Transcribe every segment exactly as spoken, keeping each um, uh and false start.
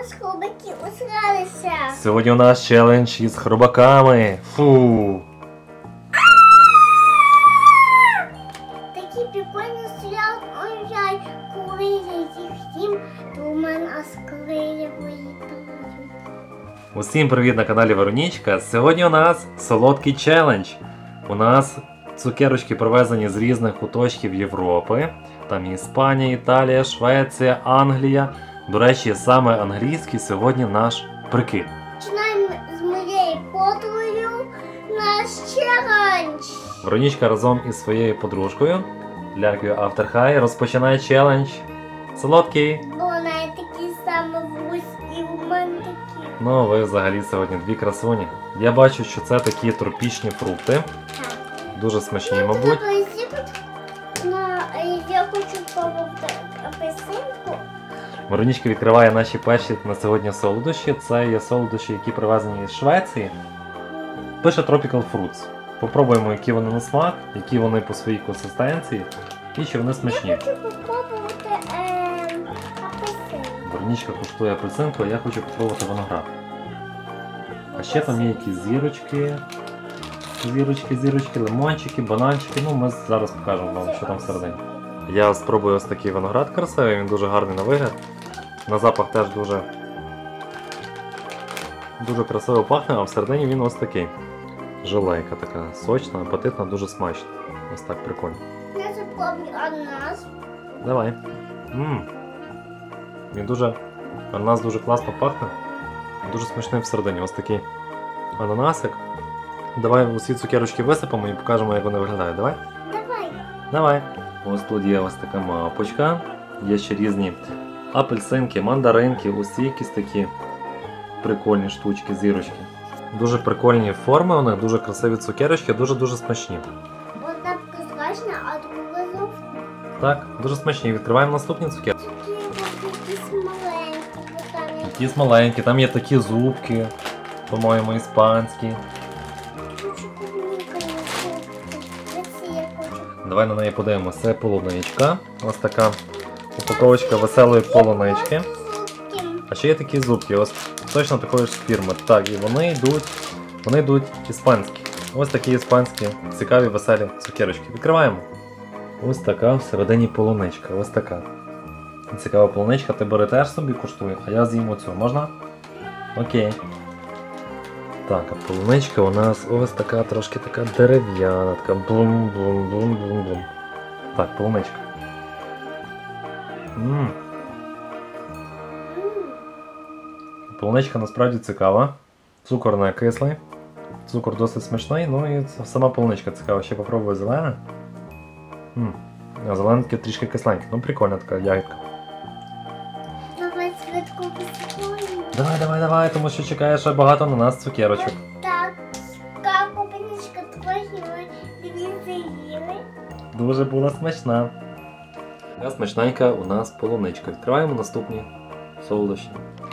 нас хробаки усралися. Сьогодні у нас челендж із хробаками. Фу. Такі прикольні стоять, ой, жаль, коли я їх їм, то у мене склеє вилітають. Усім привіт на каналі Веронічка. Сьогодні у нас солодкий челендж. У нас цукерочки привезені з різних куточків Європи. Там і Іспанія, Італія, Швеція, Англія. До речі, саме англійський сьогодні наш прикид. Починаємо з моєю подругою наш челендж. Веронічка разом із своєю подружкою, лялькою After High, розпочинає челендж. Солодкий. Вона такі саме вузькі, у мене такі. Ну, ви взагалі сьогодні дві красуні. Я бачу, що це такі тропічні фрукти. Так. Дуже смачні, мабуть. На, я хочу спробувати апельсинку. Веронічка відкриває наші перші на сьогодні солодощі. Це є солодощі, які привезені з Швеції. Пише Tropical Fruits. Попробуємо, які вони на смак, які вони по своїй консистенції і чи вони смачні. Я хочу спробувати е, апельсинку. Веронічка куштує апельсинку, а я хочу спробувати виноград. А ще там є якісь зірочки, зірочки, зірочки, лимончики, бананчики. Ну, ми зараз покажемо вам, що там всередині. Я спробую ось такий виноград красивий, він дуже гарний на вигляд. На запах теж дуже дуже красиво пахне, а всередині він ось такий. Желейка така сочна, апетитна, дуже смачна. Ось так прикольно. Я запробую ананас. Давай. Ммм. Він дуже... Ананас дуже класно пахне. Дуже смачний всередині. Ось такий ананасик. Давай усі цукерочки висипемо і покажемо, як вони виглядають. Давай? Давай. Давай. Ось тут є ось така мапочка. Є ще різні апельсинки, мандаринки, усі якісь такі прикольні штучки, зірочки. Дуже прикольні форми у них, дуже красиві цукерочки, дуже-дуже смачні. Одна прозрачна, а друга зовсім. Так, дуже смачні. Відкриваємо наступні цукерки. Такі якісь маленькі, бо там є. Якісь маленькі, там є такі зубки, по-моєму, іспанські. Хочу клубніка, оці я хочу. Давай на неї подивимося. Це полуничка. Ось така упаковочка веселої полунички. Зубки. А ще є такі зубки, ось точно такої ж фірми. Так, і вони йдуть, вони йдуть іспанські. Ось такі іспанські, цікаві, веселі цукерочки. Відкриваємо. Ось така всередині полуничка, ось така. Цікава полуничка, ти бери теж собі куштуй, а я з'їм оцю. Можна? Окей. Так, а полуничка у нас ось така, трошки така дерев'яна, така блум-блум-блум-блум-блум. Так, полуничка. Ммм. Полуничка насправді цікава. Цукор не кислий. Цукор досить смачний, ну і сама полуничка цікава. Ще попробую зелене. Ммм. А зелене таке трішки кисленьке. Ну прикольна така ягідка. Давай швидко посипаємо. Давай, давай, давай, тому що чекає ще багато на нас цукерочок. Так, така купиночка трохи ми дві заїли. Дуже була смачна. Така смачненька у нас полуничка. Відкриваємо наступні солодощі.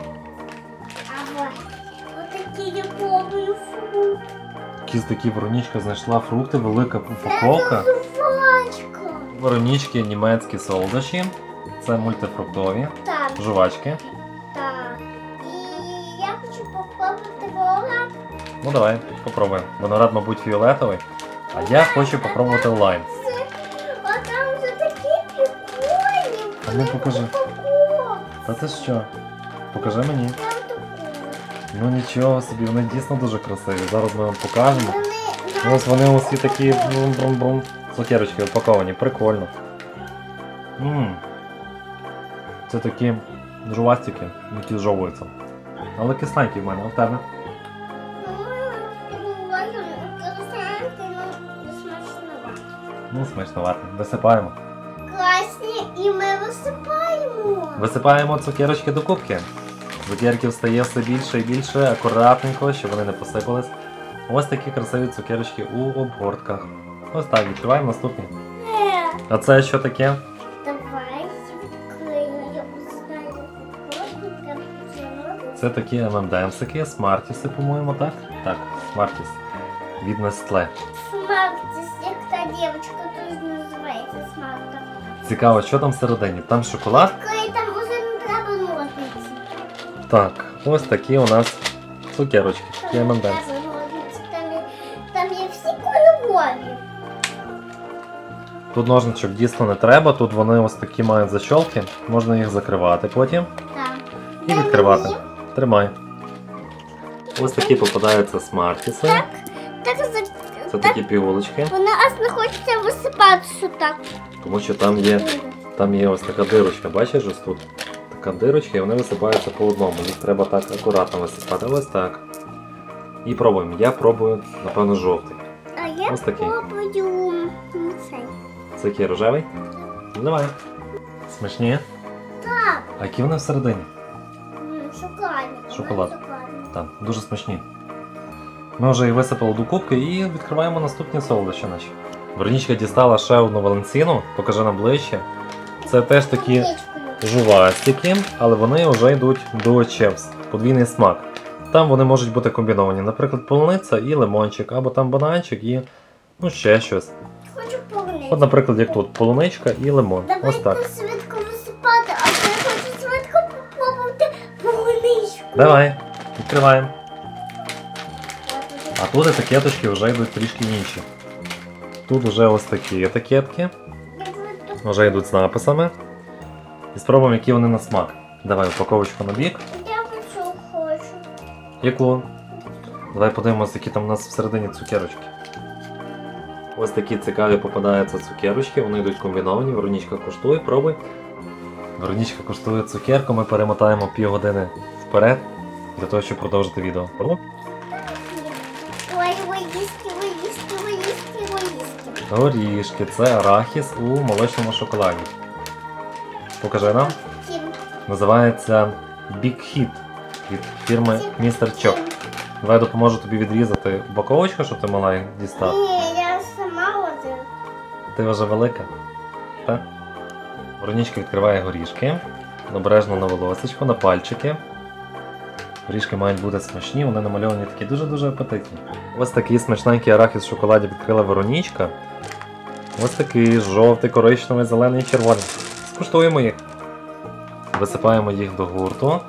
А вот, отакі я пробую фрукт. Якісь такі Веронічка знайшла фрукти, велика упаковка. Це жувачка. Веронічки німецькі солодощі. Це мультифруктові Так, жувачки. так. І я хочу попробувати виноград. Ну давай, попробуємо. Виноград, мабуть, фіолетовий. А я хочу попробувати лайм. А там вже такі прикольні. А ну покажи. Упаковка. Та це що? Покажи мені. Там таку. Ну нічого собі, вони дійсно дуже красиві. Зараз ми вам покажемо. Вони Ось вони усі такі брум-брум-брум. Цукерочки упаковані, прикольно. Ммм. Це такі жувастики, які жовуються. Але кисленькі в мене, а в тебе? Ну, смачновато. Висипаємо. Класні, і ми висипаємо. Висипаємо цукерочки до кубки. Цукерків стає все більше і більше, акуратненько, щоб вони не посипались. Ось такі красиві цукерочки у обгортках. Ось так, відкриваємо наступні. Е, А це що таке? Давай відкриємо. Я узнаю. Просто прям починати. Це такі ем ем демсики, смартіси, по-моєму, так? Так, смартіс. Від Nestlé. Смартис, як та дівчинка теж називається смартом. Цікаво, що там всередині? Там шоколад? Коли там уже не треба ножниці. Так, ось такі у нас цукерочки. Є ем енд емс. Там є, там є всі кольорові. Тут ножничок дійсно не треба, тут вони ось такі мають защолки, можна їх закривати потім Так. і відкривати. Тримай. Ось такі попадаються смартіси. Так, так, за- Це так. такі пігулочки, Вона аж не хочеться висипатися так. тому що там є, там є ось така дирочка, бачиш ось тут? Така дирочка і вони висипаються по одному, їх треба так акуратно висипати, ось так. І пробуємо. Я пробую, напевно, жовтий. А я Ось такий. пробую м, цей. Це який, рожевий? Ну, давай. Смачні? Так, А які вони всередині? м, шоколадні. Шоколад. Шоколадні. Так, дуже смачні. Ми вже їх висипали до кубки і відкриваємо наступні солодощі наші. Веронічка дістала ще одну валенсіну, покажи нам ближче. Це теж такі Клубничкою. жувастики, але вони вже йдуть до чепс, подвійний смак. Там вони можуть бути комбіновані, наприклад, полуниця і лимончик, або там бананчик і ну ще щось. Хочу полуничку. От, наприклад, як тут, полуничка і лимон. Ось так. Давайте швидко висипати, а я хочу швидко попробувати полуничку. Давай, відкриваємо. Я буду- А тут етикеточки вже йдуть трішки інші. Тут вже ось такі етикетки, я буду- вже йдуть з написами. І спробуємо, які вони на смак. Давай упаковочку на бік. Я хочу, хочу. Яку? Давай подивимося, які там у нас всередині цукерочки. Ось такі цікаві попадаються цукерочки, вони йдуть комбіновані. Веронічка коштує, пробуй. Веронічка коштує цукерку, ми перемотаємо півгодини вперед для того, щоб продовжити відео. Пробуй. Ой, ой, їсти, ой, їсти, ой, їсти, ой, їсти. Горішки, це арахіс у молочному шоколаді. Покажи нам. Тім, Називається Big Hit від фірми містер Чок. Давай я допоможу тобі відрізати упаковочку, щоб ти могла їх дістати. ні, я сама один. Ти вже велика. Так? Веронічка відкриває горішки. Обережно на волосечко, на пальчики. Горішки мають бути смачні, вони намальовані такі дуже-дуже апетитні. Ось такий смачненький арахіс в шоколаді відкрила Веронічка. Ось такий жовтий, коричневий, зелений і червоний. Скуштуємо їх. Висипаємо їх до гурту.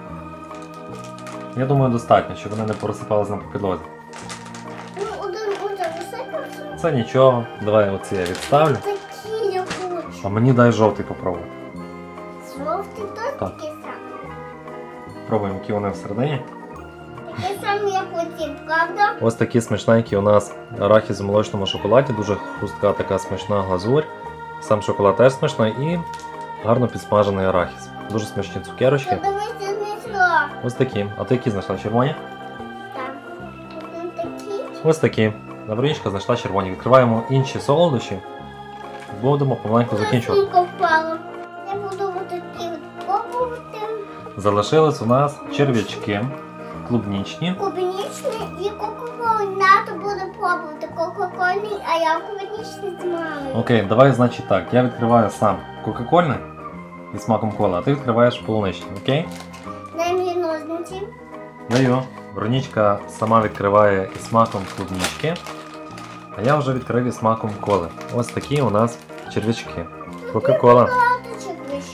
Я думаю, достатньо, щоб вони не порозсипались на підлозі. Ну, один уже висипався. Це нічого. Давай оці я відставлю. Такі я хочу. А мені дай жовтий попробувати. Жовтий теж Так. такий самий. Пробуємо, які вони всередині. Такий самий, як оці, правда? Ось такі смачненькі у нас арахіс у молочному шоколаді, дуже хрустка така смачна глазурь. Сам шоколад теж смачний і гарно підсмажений арахіс. Дуже смачні цукерочки. Подивися, знайшла. Ось такі. А ти які знайшла? Червоні? Так. Один такий. Ось такі. Веронічка знайшла червоні. Відкриваємо інші солодощі. Будемо помаленьку закінчувати. Сумка впала. Я буду такі пробувати. Залишились у нас черв'ячки клубнічні. Клубнічний і кока-колий. Нато буде пробувати кока-кольний, а я клубнічний з мамою. Окей, давай, значить так. Я відкриваю сам кока-кольний із смаком кола, а ти відкриваєш полуничний, окей? Дай мені ножниці. Даю. Веронічка сама відкриває із смаком клубнички, а я вже відкрив із смаком коли. Ось такі у нас черв'ячки. Кока-кола. Багато червячків.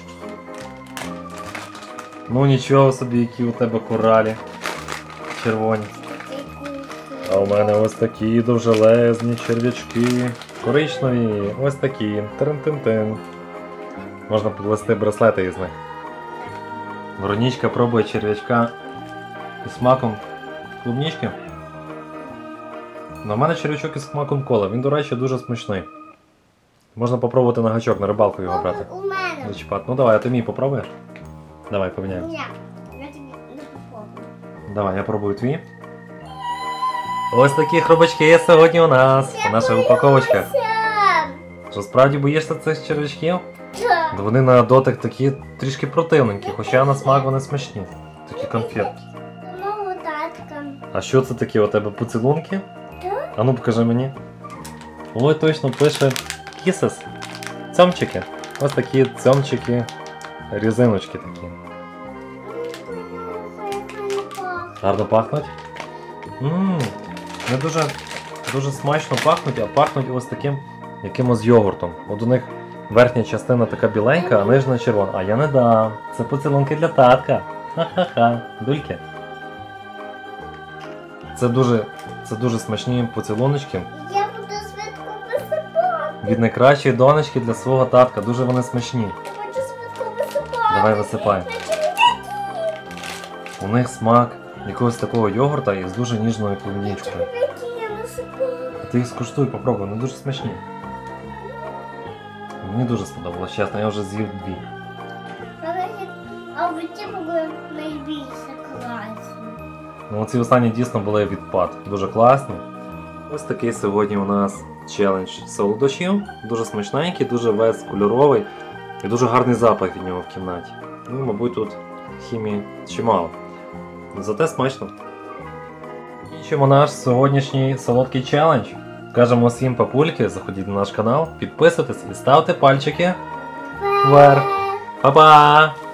Ну нічого собі, які у тебе коралі. Червоні. А у мене ось такі довжелезні черв'ячки. Коричневі, ось такі. Тин-тин-тин. Можна підвести браслети із них. Веронічка пробує черв'ячка із смаком клубнички. Ну, у мене черв'ячок із смаком кола. Він, до речі, дуже смачний. Можна попробувати на гачок, на рибалку його брати. У мене. Зачіпати. Ну давай, а ти мій попробуєш? Давай, поміняємо. Ні, я тобі не попробую. Давай, я пробую твій. Ось такі хробачки є сьогодні у нас. Це наша упаковочка. Боюся. Що справді боїшся цих черв'ячків? Так. Ну, вони на дотик такі трішки противненькі, хоча на смак вони смачні. Такі конфетки. Мого татка. А що це такі у тебе поцілунки? Так. А ну покажи мені. Ой, точно пише Kisses. Цьомчики. Ось такі цьомчики, різиночки такі. Гарно пахнуть? Ммм, не дуже, дуже смачно пахнуть, а пахнуть ось таким якимось йогуртом. От у них верхня частина така біленька, а нижня червона. А я не дам. Це поцілунки для татка. Ха-ха-ха, дульки. Це дуже, це дуже смачні поцілуночки Я буду швидко висипати. від найкращої донечки для свого татка. Дуже вони смачні. Я хочу швидко висипати. Давай висипай. У них смак якогось такого йогурта із дуже ніжною клубничкою. Які я висипаю. Ти їх скуштуй, попробуй, вони дуже смачні. Мені дуже сподобалось, чесно, я вже з'їв дві. А ви ті були найбільше класні. Ну, ці останні дійсно були відпад. Дуже класні. Ось такий сьогодні у нас челендж солодощів. Дуже смачненький, дуже весь кольоровий і дуже гарний запах від нього в кімнаті. Ну, мабуть, тут хімії чимало. Зате смачно. Закінчимо наш сьогоднішній солодкий челендж. Кажемо всім папульки, заходіть на наш канал, підписуйтесь і ставте пальчики вверх. Па-па!